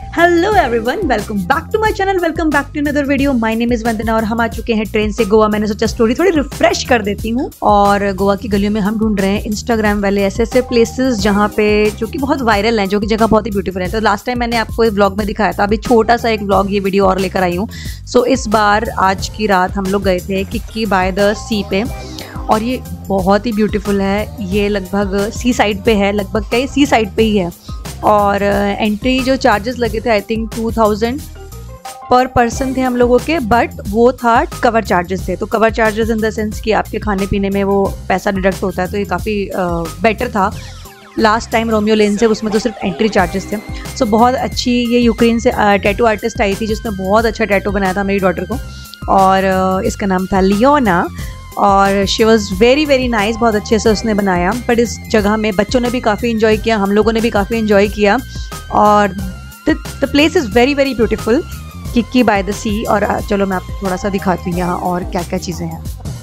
Hello everyone, welcome back to my channel, welcome back to another video. My name is Vandana और हम आ चुके हैं train से गोवा। मैंने सोचा स्टोरी थोड़ी रिफ्रेश कर देती हूँ। और गोवा की गलियों में हम ढूंढ रहे हैं इंस्टाग्राम वाले ऐसे प्लेसेस जहाँ पे जो कि बहुत वायरल हैं, जो कि जगह बहुत ही ब्यूटीफुल है। तो लास्ट टाइम मैंने आपको इस व्लॉग में दिखाया था, अभी छोटा सा एक व्लॉग ये वीडियो और लेकर आई हूँ। सो इस बार आज की रात हम लोग गए थे किक्की बाय द सी पे, और ये बहुत ही ब्यूटीफुल है। ये लगभग सी साइड पे है, लगभग क्या सी साइड पे ही है। और एंट्री जो चार्जेस लगे थे आई थिंक 2000 पर पर्सन थे हम लोगों के, बट वो था कवर चार्जेस थे। तो cover charges in the sense कि आपके खाने पीने में वो पैसा डिडक्ट होता है, तो ये काफ़ी बेटर था। लास्ट टाइम रोमियो लेन से उसमें तो सिर्फ एंट्री चार्जेस थे। सो बहुत अच्छी ये यूक्रेन से टैटू आर्टिस्ट आई थी जिसने बहुत अच्छा टैटू बनाया था मेरी डॉटर को, और इसका नाम था लियोना। और she was very very nice, बहुत अच्छे से उसने बनाया। बट इस जगह में बच्चों ने भी काफ़ी इन्जॉय किया, हम लोगों ने भी काफ़ी इन्जॉय किया। और the place is very very beautiful, किक्की बाय द सी। और चलो मैं आपको थोड़ा सा दिखाती हूँ यहाँ और क्या क्या चीज़ें हैं।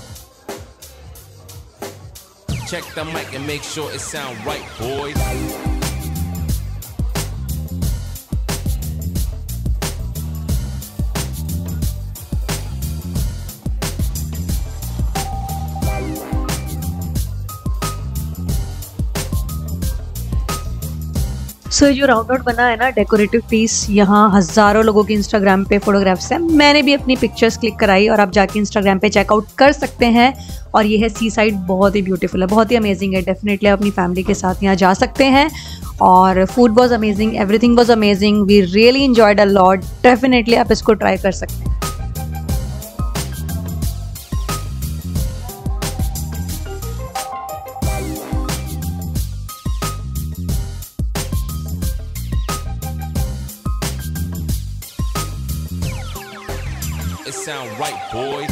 Check the mic and make sure it sound right, boys. सो जो राउंड आउट बना है ना डेकोरेटिव पीस, यहाँ हज़ारों लोगों की इंस्टाग्राम पे फोटोग्राफ्स हैं। मैंने भी अपनी पिक्चर्स क्लिक कराई और आप जाके इंस्टाग्राम पे चेकआउट कर सकते हैं। और ये है सी साइड, बहुत ही ब्यूटीफुल है, बहुत ही अमेजिंग है। डेफिनेटली आप अपनी फैमिली के साथ यहाँ जा सकते हैं। और food was amazing, everything was amazing, we really enjoyed a lot. Definitely आप इसको ट्राई कर सकते हैं। It sound right, boys.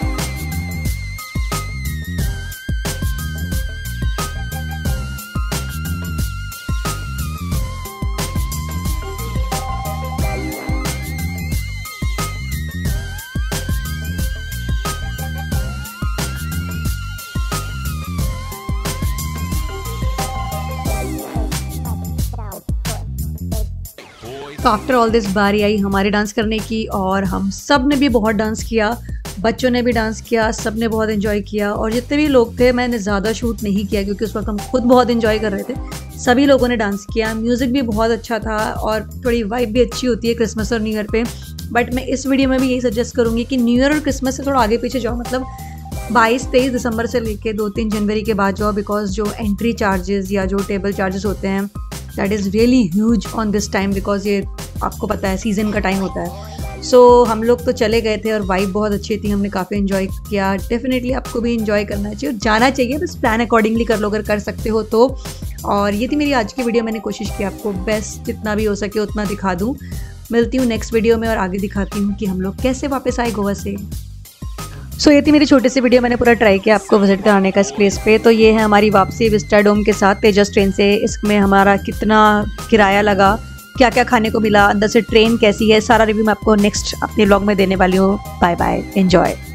After all this बारी आई हमारे डांस करने की, और हम सब ने भी बहुत डांस किया, बच्चों ने भी डांस किया, सब ने बहुत एंजॉय किया। और जितने भी लोग थे, मैंने ज़्यादा शूट नहीं किया क्योंकि उस वक्त हम खुद बहुत एंजॉय कर रहे थे। सभी लोगों ने डांस किया, म्यूज़िक भी बहुत अच्छा था और थोड़ी वाइब भी अच्छी होती है क्रिसमस और न्यू ईयर पे। बट मैं इस वीडियो में भी यही सजेस्ट करूँगी कि न्यू ईयर और क्रिसमस से थोड़ा आगे पीछे जाओ, मतलब 22-23 दिसंबर से लेके 2-3 जनवरी के बाद जाओ, बिकॉज जो एंट्री चार्जेस या जो टेबल चार्जेस होते हैं that is really huge on this time, because ये आपको पता है सीज़न का टाइम होता है। सो हम लोग तो चले गए थे और वाइब बहुत अच्छी थी, हमने काफ़ी इन्जॉय किया। डेफिनेटली आपको भी इन्जॉय करना चाहिए और जाना चाहिए, बस प्लान अकॉर्डिंगली कर लो अगर कर सकते हो तो। और ये थी मेरी आज की वीडियो, मैंने कोशिश की आपको बेस्ट जितना भी हो सके उतना दिखा दूँ। मिलती हूँ नेक्स्ट वीडियो में और आगे दिखाती हूँ कि हम लोग कैसे वापस आए गोवा से। सो ये थी मेरी छोटी सी वीडियो, मैंने पूरा ट्राई किया आपको विजिट कराने का इस प्लेस पे। तो ये है हमारी वापसी विस्टाडोम के साथ तेजस ट्रेन से। इसमें हमारा कितना किराया लगा, क्या क्या खाने को मिला, अंदर से ट्रेन कैसी है, सारा रिव्यू मैं आपको नेक्स्ट अपने व्लॉग में देने वाली हूँ। Bye bye, enjoy.